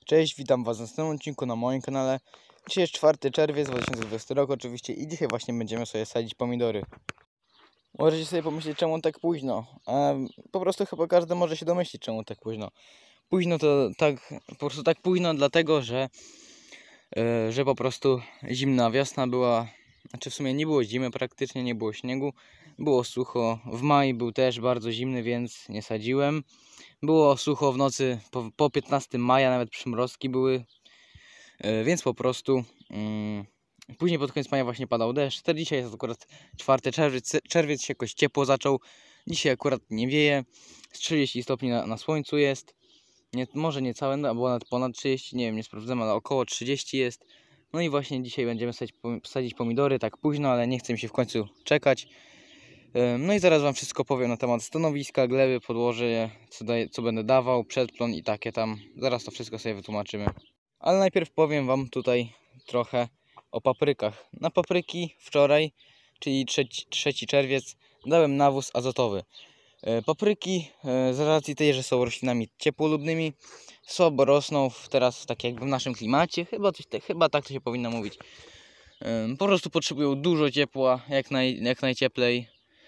Cześć, witam Was w następnym odcinku na moim kanale. Dzisiaj jest 4 czerwiec 2020 rok oczywiście i dzisiaj właśnie będziemy sobie sadzić pomidory. Możecie sobie pomyśleć, czemu tak późno, a po prostu chyba każdy może się domyślić, czemu tak późno. Późno to tak, po prostu tak późno dlatego, że po prostu zimna wiosna była, znaczy w sumie nie było zimy, praktycznie nie było śniegu, było sucho, w maju był też bardzo zimny, więc nie sadziłem. Było sucho w nocy, po 15 maja nawet przymrozki były, więc po prostu później pod koniec maja właśnie padał deszcz. Dzisiaj jest akurat 4 czerwiec, czerwiec się jakoś ciepło zaczął. Dzisiaj akurat nie wieje, z 30 stopni na słońcu jest. Nie, może nie całe, albo nawet ponad 30, nie wiem, nie sprawdzam, ale około 30 jest. No i właśnie dzisiaj będziemy sadzić pomidory, tak późno, ale nie chce mi się w końcu czekać. No i zaraz Wam wszystko powiem na temat stanowiska, gleby, podłoże, co będę dawał, przedplon i takie tam. Zaraz to wszystko sobie wytłumaczymy. Ale najpierw powiem Wam tutaj trochę o paprykach. Na papryki wczoraj, czyli 3 czerwiec, dałem nawóz azotowy. Papryki z racji tej, że są roślinami ciepłolubnymi, słabo rosną teraz tak jakby w naszym klimacie. Chyba tak to się powinno mówić. Po prostu potrzebują dużo ciepła, jak najcieplej.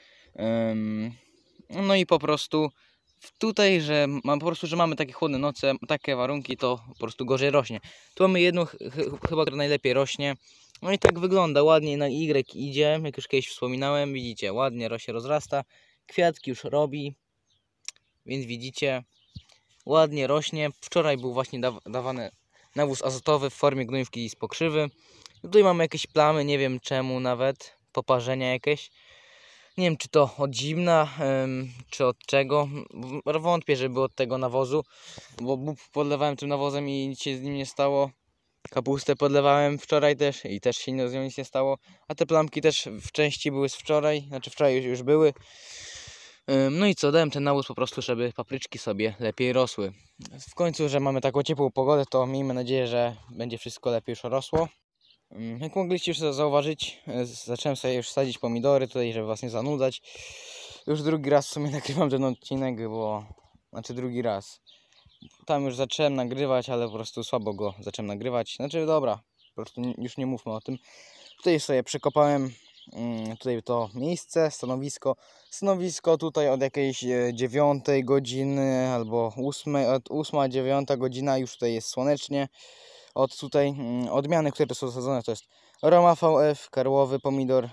No i po prostu tutaj, że mamy takie chłodne noce, takie warunki, to po prostu gorzej rośnie. Tu mamy jedną chyba, która najlepiej rośnie. No i tak wygląda, ładnie na Y idzie, jak już kiedyś wspominałem, widzicie, ładnie się rozrasta. Kwiatki już robi, więc widzicie, ładnie rośnie. Wczoraj był właśnie dawany nawóz azotowy w formie gnojówki z pokrzywy. Tutaj mamy jakieś plamy, nie wiem czemu nawet, poparzenia jakieś. Nie wiem, czy to od zimna, czy od czego. Wątpię, żeby od tego nawozu, bo podlewałem tym nawozem i nic się z nim nie stało. Kapustę podlewałem wczoraj też i też się z nią nic nie stało. A te plamki też w części były z wczoraj, znaczy wczoraj już były. No i co, dałem ten nawóz po prostu, żeby papryczki sobie lepiej rosły. W końcu, że mamy taką ciepłą pogodę, to miejmy nadzieję, że będzie wszystko lepiej już rosło. Jak mogliście już zauważyć, zacząłem sobie już sadzić pomidory tutaj, żeby Was nie zanudzać. Już drugi raz w sumie nagrywam ten odcinek, znaczy drugi raz. Tam już zacząłem nagrywać, ale po prostu słabo go zacząłem nagrywać. Znaczy dobra, po prostu już nie mówmy o tym. Tutaj sobie przekopałem tutaj to miejsce, stanowisko tutaj od jakiejś 9 godziny albo 8-9 godzina już tutaj jest słonecznie. Od tutaj odmiany, które są zasadzone, to jest Roma VF, karłowy pomidor,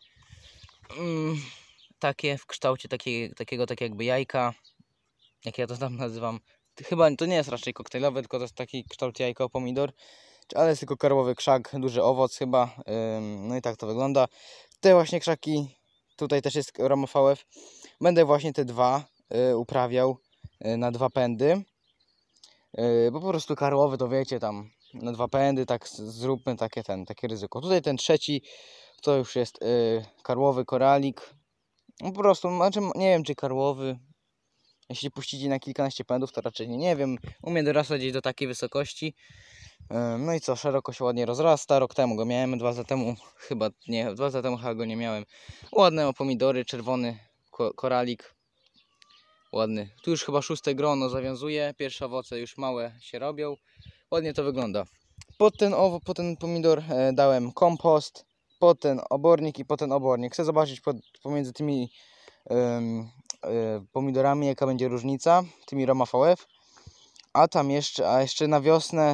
takie w kształcie takiego tak jakby jajka, jak ja to tam nazywam. Chyba to nie jest raczej koktajlowy, tylko to jest taki kształt jajka pomidor, ale jest tylko karłowy krzak, duży owoc chyba. No i tak to wygląda. Te właśnie krzaki, tutaj też jest Roma VF. Będę właśnie te dwa uprawiał na 2 pędy, bo po prostu karłowy to wiecie, tam na 2 pędy, tak zróbmy takie ryzyko. Tutaj ten trzeci to już jest karłowy koralik. Po prostu, znaczy nie wiem czy karłowy. Jeśli puścicie na kilkanaście pędów, to raczej nie wiem. Umie dorastać gdzieś do takiej wysokości. No i co, szeroko się ładnie rozrasta. Rok temu go miałem, 2 lata temu chyba nie, 2 lata temu chyba go nie miałem. Ładne pomidory, czerwony koralik. Ładny. Tu już chyba 6 grono zawiązuje. Pierwsze owoce już małe się robią. Ładnie to wygląda. Pod ten pomidor dałem kompost, pod ten obornik i pod ten obornik. Chcę zobaczyć pomiędzy tymi pomidorami jaka będzie różnica, tymi Roma VF. A jeszcze na wiosnę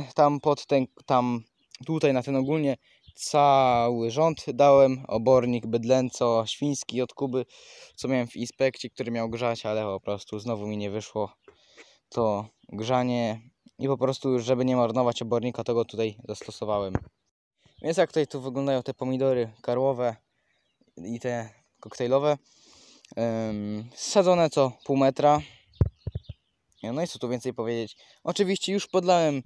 tutaj na ten ogólnie cały rząd dałem obornik bydlęco-świński od Kuby, co miałem w inspekcji, który miał grzać, ale po prostu znowu mi nie wyszło to grzanie i po prostu, żeby nie marnować obornika, to go tutaj zastosowałem. Więc jak tutaj tu wyglądają te pomidory karłowe i te koktajlowe, sadzone co pół metra. No i co tu więcej powiedzieć. Oczywiście już podlałem,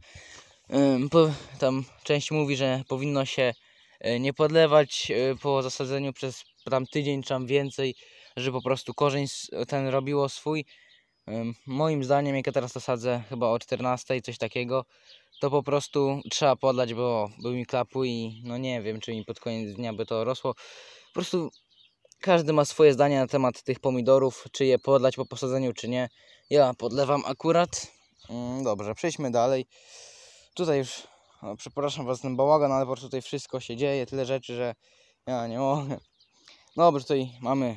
tam część mówi, że powinno się nie podlewać po zasadzeniu przez tam tydzień czy tam więcej, że po prostu korzeń ten robiło swój. Moim zdaniem, jak ja teraz to sadzę chyba o 14 coś takiego, to po prostu trzeba podlać, bo był mi klapu i no nie wiem, czy mi pod koniec dnia by to rosło. Po prostu każdy ma swoje zdanie na temat tych pomidorów, czy je podlać po posadzeniu, czy nie. Ja podlewam akurat. Dobrze, przejdźmy dalej. Tutaj już, przepraszam was ten bałagan, ale po prostu tutaj wszystko się dzieje, tyle rzeczy, że ja nie mogę. Dobrze, tutaj mamy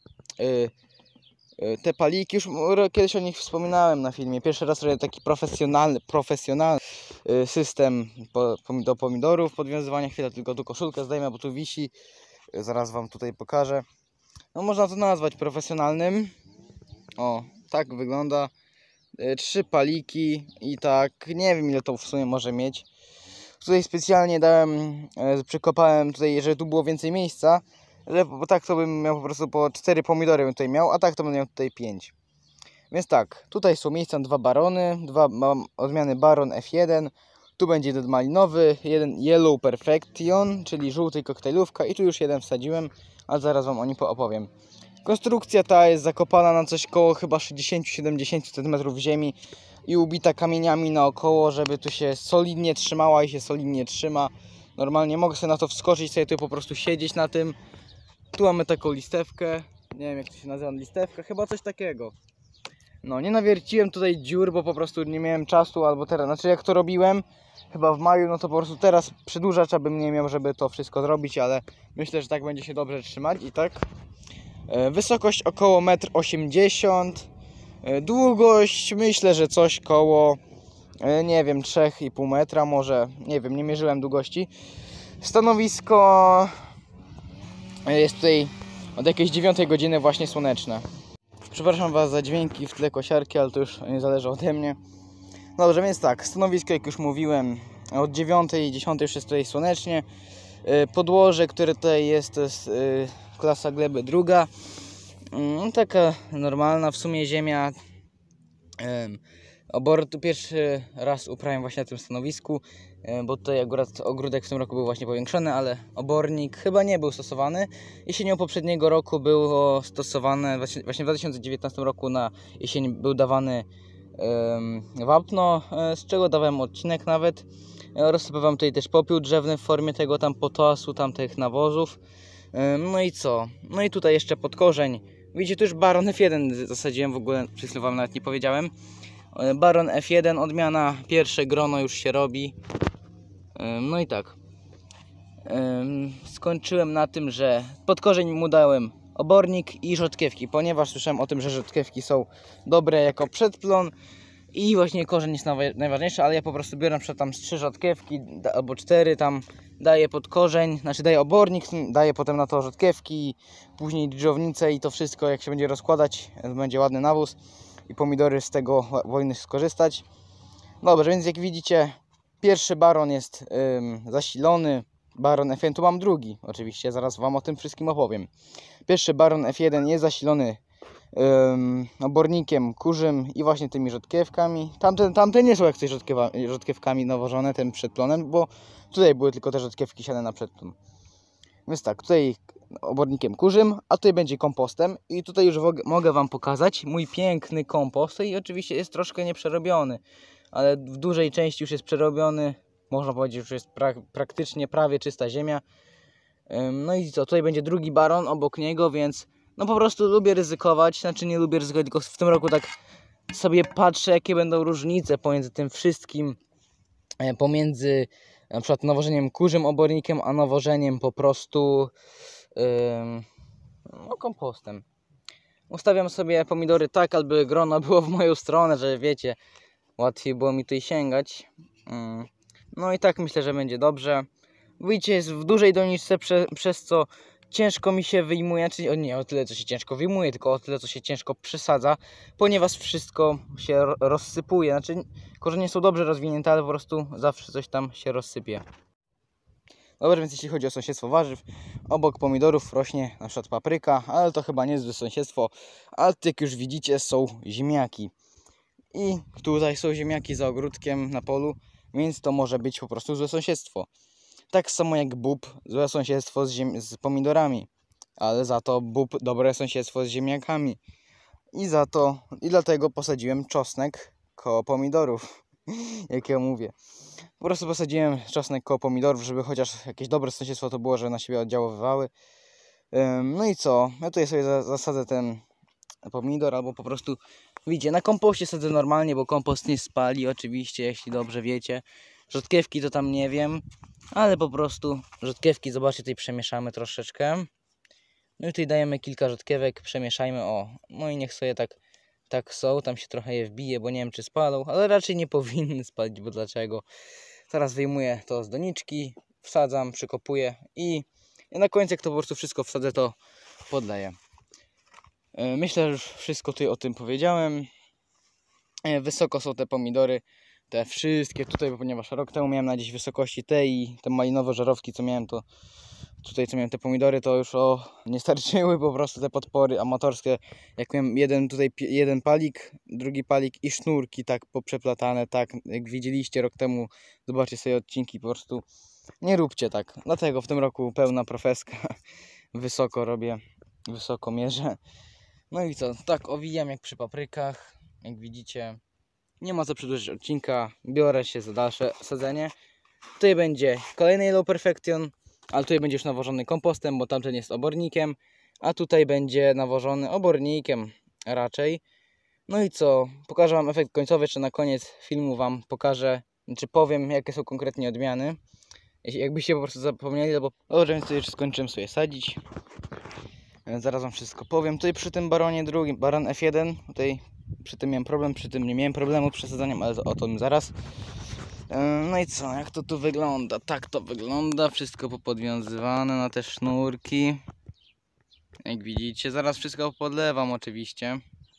te paliki, już kiedyś o nich wspominałem na filmie. Pierwszy raz robię taki profesjonalny system do pomidorów, podwiązywania. Chwilę tylko tu koszulkę zdejmę, bo tu wisi. Zaraz wam tutaj pokażę. No można to nazwać profesjonalnym. O, tak wygląda. 3 paliki i tak, nie wiem ile to w sumie może mieć. Tutaj specjalnie przykopałem tutaj, żeby tu było więcej miejsca. Bo tak to bym miał po prostu po 4 pomidory bym tutaj miał, a tak to będę miał tutaj 5. Więc tak, tutaj są miejsca na 2 barony, mam odmiany Baron F1. Tu będzie jeden malinowy, jeden Yellow Perfection, czyli żółty koktajlówka i tu już jeden wsadziłem, a zaraz wam o nim opowiem. Konstrukcja ta jest zakopana na coś koło chyba 60-70 cm ziemi i ubita kamieniami naokoło, żeby tu się solidnie trzymała i się solidnie trzyma. Normalnie mogę sobie na to wskoczyć, sobie tu po prostu siedzieć na tym. Tu mamy taką listewkę, nie wiem jak to się nazywa, listewka, chyba coś takiego. No nie nawierciłem tutaj dziur, bo po prostu nie miałem czasu, albo teraz, znaczy jak to robiłem, chyba w maju, no to po prostu teraz przedłużacza bym nie miał, żeby to wszystko zrobić, ale myślę, że tak będzie się dobrze trzymać i tak. Wysokość około 1,80 m, długość myślę, że coś koło, nie wiem, 3,5 metra może, nie wiem, nie mierzyłem długości. Stanowisko jest tutaj od jakiejś 9 godziny właśnie słoneczne. Przepraszam was za dźwięki w tle kosiarki, ale to już nie zależy ode mnie. Dobrze, więc tak, stanowisko jak już mówiłem, od 9-10 już jest tutaj słonecznie. Podłoże, które tutaj jest, to jest klasa gleby druga. Taka normalna w sumie ziemia. Tu pierwszy raz uprawiam właśnie na tym stanowisku, bo tutaj akurat ogródek w tym roku był właśnie powiększony, ale obornik chyba nie był stosowany. Jesienią poprzedniego roku było stosowane, właśnie w 2019 roku na jesień był dawany wapno, z czego dawałem odcinek nawet. Rozsypywałem tutaj też popiół drzewny w formie tego tam potasu, tamtych nawozów. No i co? No i tutaj jeszcze pod korzeń. Widzicie, tu już Baron F1 zasadziłem, w ogóle przed chwilą wam nawet nie powiedziałem. Baron F1, odmiana, pierwsze grono już się robi. No i tak. Skończyłem na tym, że pod korzeń mu dałem obornik i rzodkiewki, ponieważ słyszałem o tym, że rzodkiewki są dobre jako przedplon i właśnie korzeń jest najważniejszy, ale ja po prostu biorę na przykład tam z 3 rzodkiewki albo 4 tam daję pod korzeń, znaczy daję obornik, daję potem na to rzodkiewki, później dżdżownicę i to wszystko jak się będzie rozkładać, będzie ładny nawóz i pomidory z tego powinny skorzystać. Dobrze, więc jak widzicie, pierwszy baron jest zasilony, Baron F1, tu mam drugi oczywiście, zaraz wam o tym wszystkim opowiem. Pierwszy Baron F1 jest zasilony obornikiem kurzym i właśnie tymi rzodkiewkami. Tamte nie są jak coś rzodkiewkami nawożone, tym przedplonem, bo tutaj były tylko te rzodkiewki siane na przedplon. Więc tak, tutaj obornikiem kurzym, a tutaj będzie kompostem i tutaj już mogę wam pokazać mój piękny kompost i oczywiście jest troszkę nieprzerobiony, ale w dużej części już jest przerobiony, można powiedzieć, że już jest praktycznie prawie czysta ziemia. No i co, tutaj będzie drugi baron obok niego, więc no po prostu lubię ryzykować, znaczy nie lubię ryzykować, tylko w tym roku tak sobie patrzę jakie będą różnice pomiędzy tym wszystkim, pomiędzy na przykład nawożeniem kurzym obornikiem, a nawożeniem po prostu no, kompostem. Ustawiam sobie pomidory tak, aby grono było w moją stronę, że wiecie, łatwiej było mi tutaj sięgać. No i tak myślę, że będzie dobrze. Widzicie, jest w dużej doniczce, przez co ciężko mi się wyjmuje, czyli nie o tyle co się ciężko wyjmuje, tylko o tyle co się ciężko przesadza, ponieważ wszystko się rozsypuje. Znaczy korzenie są dobrze rozwinięte, ale po prostu zawsze coś tam się rozsypie. Dobrze, więc jeśli chodzi o sąsiedztwo warzyw, obok pomidorów rośnie na przykład papryka, ale to chyba nie jest złe sąsiedztwo, ale jak już widzicie są ziemniaki. I tutaj są ziemniaki za ogródkiem na polu, więc to może być po prostu złe sąsiedztwo. Tak samo jak bób, złe sąsiedztwo z pomidorami, ale za to bób dobre sąsiedztwo z ziemniakami. I dlatego posadziłem czosnek koło pomidorów, jak ja mówię. Po prostu posadziłem czosnek koło pomidorów, żeby chociaż jakieś dobre sąsiedztwo to było, że na siebie oddziaływały. No i co? Ja tutaj sobie zasadzę ten pomidor, albo po prostu, widzicie, na kompoście sadzę normalnie, bo kompost nie spali, oczywiście, jeśli dobrze wiecie. Rzodkiewki to tam nie wiem, ale po prostu rzodkiewki, zobaczcie, tutaj przemieszamy troszeczkę. No i tutaj dajemy kilka rzodkiewek, przemieszajmy, o. No i niech sobie tak są, tam się trochę je wbije, bo nie wiem czy spalą, ale raczej nie powinny spalić, bo dlaczego? Teraz wyjmuję to z doniczki, wsadzam, przykopuję i na końcu jak to po prostu wszystko wsadzę, to podleję. Myślę, że już wszystko tutaj o tym powiedziałem. Wysoko są te pomidory, te wszystkie tutaj, ponieważ rok temu miałem na gdzieś wysokości te i te malinowe żarówki, co miałem, to tutaj co miałem te pomidory, to już nie starczyły po prostu te podpory amatorskie. Jak miałem jeden palik, drugi palik i sznurki tak poprzeplatane, tak jak widzieliście rok temu, zobaczcie sobie odcinki, po prostu nie róbcie tak. Dlatego w tym roku pełna profeska, wysoko robię, wysoko mierzę. No i co, tak owijam jak przy paprykach, jak widzicie. Nie ma co przedłużyć odcinka, biorę się za dalsze sadzenie. Tutaj będzie kolejny Yellow Perfection, ale tutaj będzie już nawożony kompostem, bo tamten jest obornikiem, a tutaj będzie nawożony obornikiem raczej. No i co, pokażę Wam efekt końcowy, czy na koniec filmu Wam pokażę, czy powiem jakie są konkretnie odmiany. Jakbyście po prostu zapomnieli, bo dobrze, więc tutaj już skończyłem sobie sadzić. Zaraz Wam wszystko powiem. Tutaj przy tym baronie drugim, baron F1, tutaj przy tym miałem problem, przy tym nie miałem problemu z przesadzaniem, ale o tym zaraz. No i co, jak to tu wygląda? Tak to wygląda, wszystko popodwiązywane na te sznurki. Jak widzicie, zaraz wszystko podlewam oczywiście.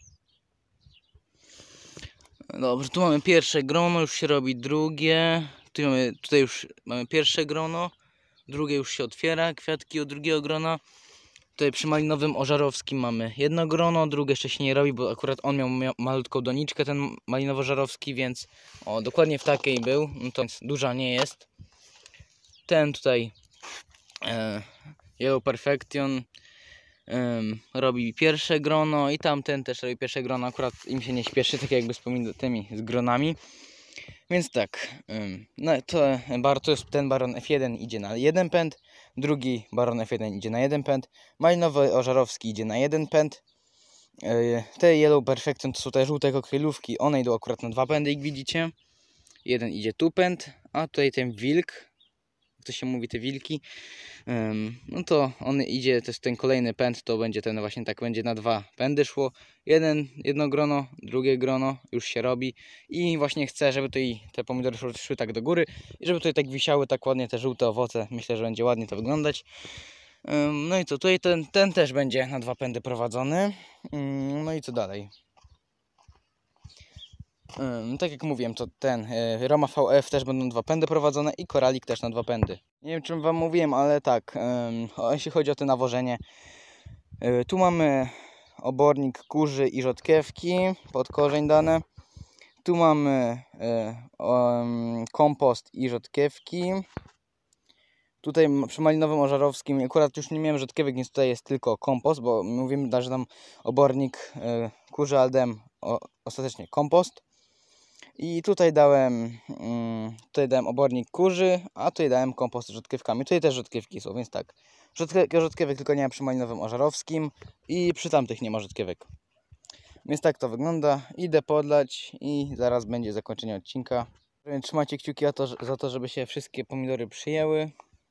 Dobrze, tu mamy pierwsze grono, już się robi drugie. Tutaj już mamy pierwsze grono, drugie już się otwiera, kwiatki od drugiego grona. Tutaj przy malinowym ożarowskim mamy jedno grono, drugie jeszcze się nie robi, bo akurat on miał malutką doniczkę, ten malinowo-żarowski, więc dokładnie w takiej był, no to duża nie jest. Ten tutaj Yellow Perfection robi pierwsze grono i tamten też robi pierwsze grono, akurat im się nie śpieszy, tak jakby z gronami. Więc tak, no to jest ten baron F1 idzie na jeden pęd, drugi baron F1 idzie na jeden pęd, malinowy ożarowski idzie na jeden pęd. Te Yellow Perfection to są te żółte kokrylówki, one idą akurat na dwa pędy, jak widzicie. Jeden idzie tu pęd, a tutaj ten wilk, jak to się mówi, te wilki, no to on idzie, to jest ten kolejny pęd, to będzie ten właśnie tak, będzie na dwa pędy szło. Jedno grono, drugie grono już się robi i właśnie chcę, żeby tutaj te pomidory szły tak do góry i żeby tutaj tak wisiały tak ładnie te żółte owoce. Myślę, że będzie ładnie to wyglądać. No i co, tutaj ten też będzie na dwa pędy prowadzony. No i co dalej? Tak jak mówiłem, to ten Roma VF też będą dwa pędy prowadzone i koralik też na dwa pędy. Nie wiem, czym Wam mówiłem, ale tak, jeśli chodzi o to nawożenie, tu mamy obornik kurzy i rzodkiewki pod korzeń dane. Tu mamy kompost i rzodkiewki. Tutaj przy malinowym ożarowskim akurat już nie miałem rzodkiewek, więc tutaj jest tylko kompost, bo mówimy, że tam obornik kurzy, ale dałem ostatecznie kompost. I tutaj dałem obornik kurzy, a tutaj dałem kompost z rzodkiewkami. Tutaj też rzodkiewki są, więc tak. Rzodkiewek tylko nie ma przy malinowym ożarowskim i przy tamtych nie ma rzodkiewek. Więc tak to wygląda. Idę podlać i zaraz będzie zakończenie odcinka. Trzymajcie kciuki za to, żeby się wszystkie pomidory przyjęły.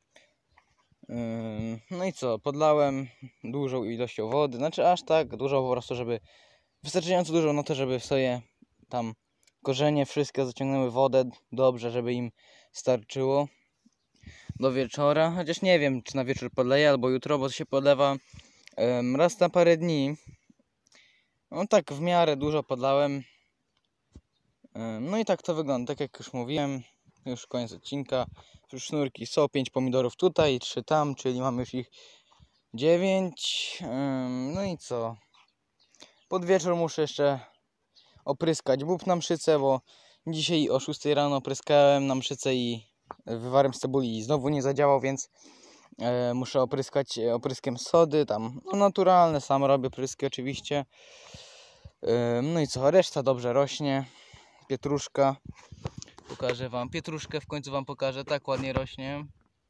No i co, podlałem dużą ilością wody, znaczy aż tak dużo po prostu, żeby wystarczająco dużo, no to żeby sobie tam korzenie wszystkie zaciągnęły wodę dobrze, żeby im starczyło do wieczora, chociaż nie wiem, czy na wieczór podleję albo jutro, bo to się podlewa raz na parę dni. No tak w miarę dużo podlałem. No i tak to wygląda, tak jak już mówiłem, już koniec odcinka. Już sznurki są, 5 pomidorów tutaj, 3 tam, czyli mamy już ich 9. No i co? Pod wieczór muszę jeszcze opryskać bób na mszycę, bo dzisiaj o 6 rano opryskałem na mszycę i wywarem z cebuli i znowu nie zadziałał, więc muszę opryskać opryskiem sody, tam no, naturalne, sam robię pryski oczywiście. No i co, reszta dobrze rośnie. Pietruszka, pokażę Wam pietruszkę, w końcu Wam pokażę, tak ładnie rośnie.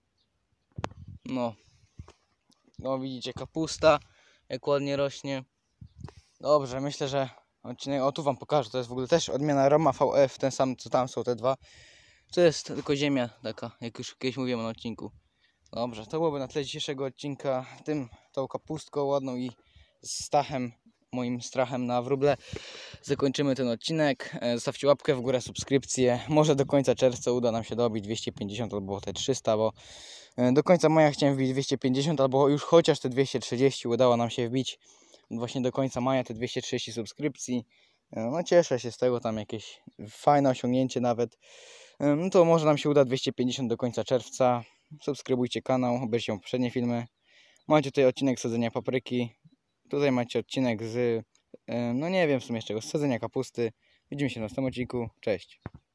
No widzicie, kapusta jak ładnie rośnie. Dobrze, myślę, że odcinek, tu Wam pokażę, to jest w ogóle też odmiana Roma VF, ten sam co tam są te dwa. To jest tylko ziemia taka, jak już kiedyś mówiłem na odcinku. Dobrze, to byłoby na tle dzisiejszego odcinka. Tą kapustką ładną i z Stachem, moim strachem na wróble, zakończymy ten odcinek. Zostawcie łapkę w górę, subskrypcję. Może do końca czerwca uda nam się dobić 250 albo te 300, bo do końca maja chciałem wbić 250 albo już chociaż te 230 udało nam się wbić. Właśnie do końca maja te 230 subskrypcji. No cieszę się z tego, tam jakieś fajne osiągnięcie nawet. No to może nam się uda 250 do końca czerwca. Subskrybujcie kanał, obejrzyjcie poprzednie filmy. Macie tutaj odcinek sadzenia papryki. Tutaj macie odcinek z, no nie wiem w sumie z czego, z sadzenia kapusty. Widzimy się w następnym odcinku. Cześć.